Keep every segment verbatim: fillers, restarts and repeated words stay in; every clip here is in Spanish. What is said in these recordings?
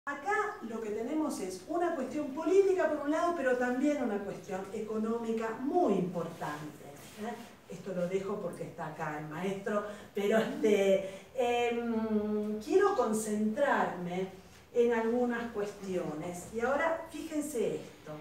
Acá lo que tenemos es una cuestión política por un lado, pero también una cuestión económica muy importante. ¿eh? Esto lo dejo porque está acá el maestro, pero este, eh, quiero concentrarme en algunas cuestiones. Y ahora fíjense esto,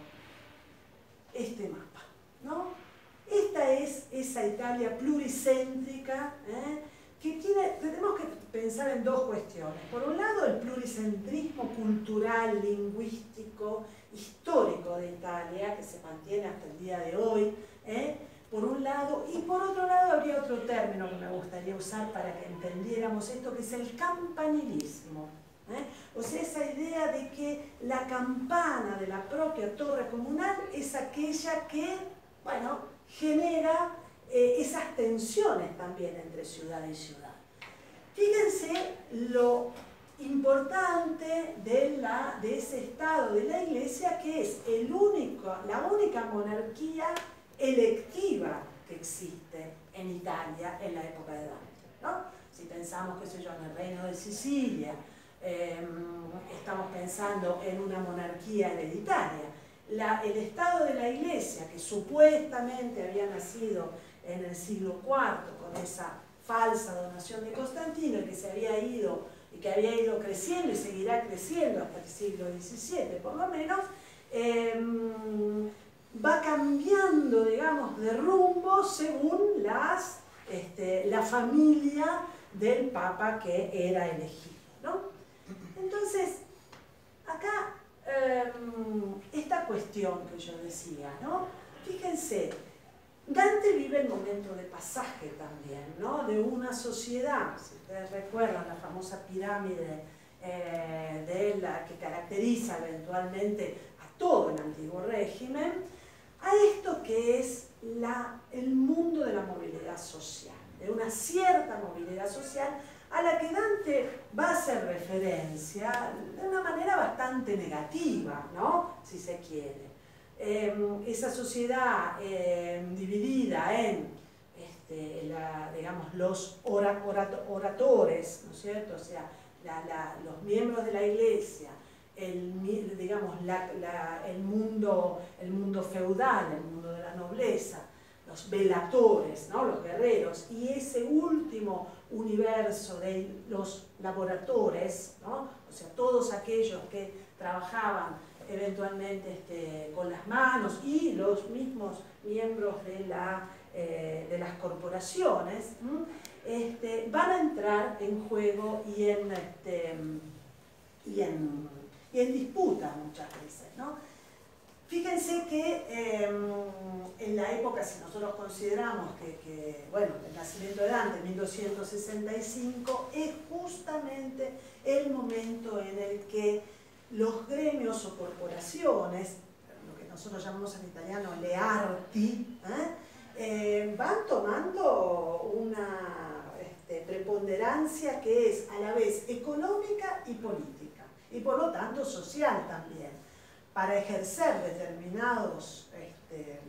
este mapa, ¿no? Esta es esa Italia pluricéntrica, ¿eh? que tiene, tenemos que pensar en dos cuestiones. Por un lado, el pluricentrismo cultural, lingüístico, histórico de Italia, que se mantiene hasta el día de hoy, ¿eh? por un lado, y por otro lado habría otro término que me gustaría usar para que entendiéramos esto, que es el campanilismo. ¿eh? O sea, esa idea de que la campana de la propia torre comunal es aquella que, bueno, genera Eh, esas tensiones también entre ciudad y ciudad. Fíjense lo importante de, la, de ese estado de la Iglesia, que es el único, la única monarquía electiva que existe en Italia en la época de Dante, ¿no? Si pensamos, qué sé yo, en el reino de Sicilia, eh, estamos pensando en una monarquía hereditaria. La, el estado de la Iglesia, que supuestamente había nacido en el siglo cuarto, con esa falsa donación de Constantino, y que se había ido, y que había ido creciendo y seguirá creciendo hasta el siglo diecisiete, por lo menos, eh, va cambiando, digamos, de rumbo según las, este, la familia del Papa que era elegido, ¿no? Entonces, acá, eh, esta cuestión que yo decía, ¿no? Fíjense, Dante vive el momento de pasaje también, ¿no? De una sociedad, si ustedes recuerdan la famosa pirámide eh, de la que caracteriza eventualmente a todo el antiguo régimen, a esto que es la, el mundo de la movilidad social, de una cierta movilidad social a la que Dante va a hacer referencia de una manera bastante negativa, ¿no? Si se quiere. Eh, esa sociedad eh, dividida en este, la, digamos, los ora, orato, oradores, ¿no es cierto? O sea, la, la, los miembros de la Iglesia, el, digamos, la, la, el, mundo, el mundo feudal, el mundo de la nobleza, los velatores, ¿no? Los guerreros, y ese último universo de los laboradores, ¿no? O sea, todos aquellos que trabajaban eventualmente este, con las manos, y los mismos miembros de, la, eh, de las corporaciones, este, van a entrar en juego y en, este, y en, y en disputa muchas veces, ¿no? Fíjense que eh, en la época, si nosotros consideramos que, que, bueno, el nacimiento de Dante, mil doscientos sesenta y cinco, es justamente el momento en el que los gremios o corporaciones, lo que nosotros llamamos en italiano le arti, ¿eh? Eh, van tomando una este, preponderancia que es a la vez económica y política, y por lo tanto social también. Para ejercer determinados este,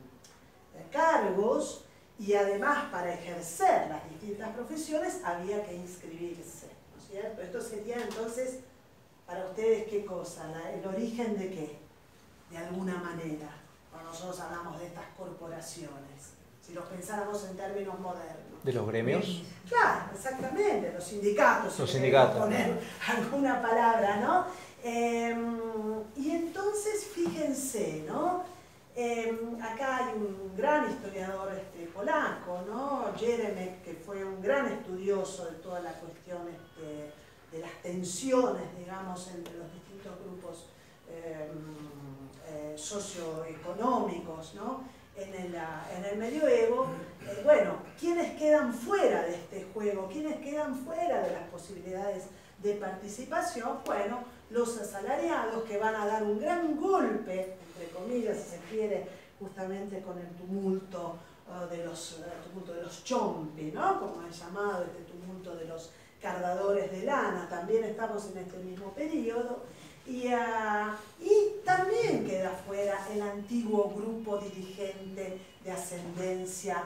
cargos y además para ejercer las distintas profesiones había que inscribirse, ¿no es cierto? Esto sería entonces, para ustedes, ¿qué cosa? La, ¿el origen de qué? De alguna manera, cuando nosotros hablamos de estas corporaciones, si los pensáramos en términos modernos. ¿De los gremios? Claro, exactamente, los sindicatos, si los sindicatos, poner alguna palabra, ¿no? Eh, y entonces, fíjense, ¿no? Eh, acá hay un gran historiador este, polaco, ¿no? Jeremek, que fue un gran estudioso de toda la cuestión este, de las tensiones, digamos, entre los distintos grupos eh, eh, socioeconómicos, ¿no? En el, en el medioevo. Eh, bueno, ¿quiénes quedan fuera de este juego? ¿Quiénes quedan fuera de las posibilidades de participación? Bueno, los asalariados, que van a dar un gran golpe, entre comillas, si se quiere, justamente con el tumulto uh, de los uh, tumulto de los chompi, ¿no? Como han llamado, este tumulto de los cardadores de lana. También estamos en este mismo periodo. Y, uh, y también queda fuera el antiguo grupo dirigente de ascendencia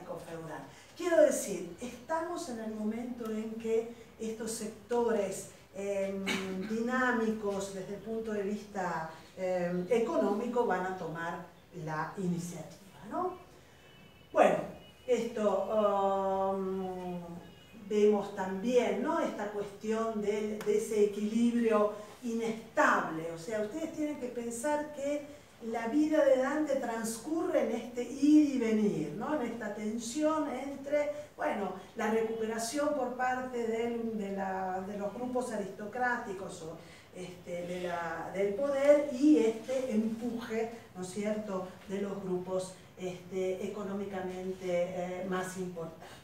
aristocrático-feudal. Quiero decir, estamos en el momento en que estos sectores eh, dinámicos desde el punto de vista eh, económico van a tomar la iniciativa, ¿no? Bueno, esto um, vemos también, ¿no?, esta cuestión de, de ese equilibrio inestable. O sea, ustedes tienen que pensar que la vida de Dante transcurre en este ir y venir, ¿no?, en esta tensión entre, bueno, la recuperación por parte del, de, la, de los grupos aristocráticos o este, de la, del poder y este empuje, ¿no es cierto?, de los grupos este, económicamente eh, más importantes.